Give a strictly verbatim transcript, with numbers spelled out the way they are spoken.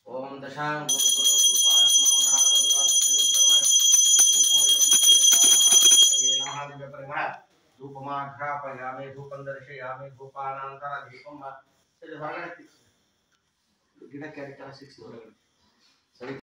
ಓಂ ದಶಾಂ ಗುರು ಧೂಪಮಾಘ್ರಾಪಯಾಮಿ ಧೂಪಂ ದರ್ಶಯಾಮಿ ಧೂಪಾನಂತರ ದೀಪಂ ಹೊರಗಡೆ ಗಿಡಕ್ಕೆ ಅದಕ್ಕೆಲ್ಲ ಸಿಕ್ಸ್ ಹೊರಗಡೆ ಸರಿ.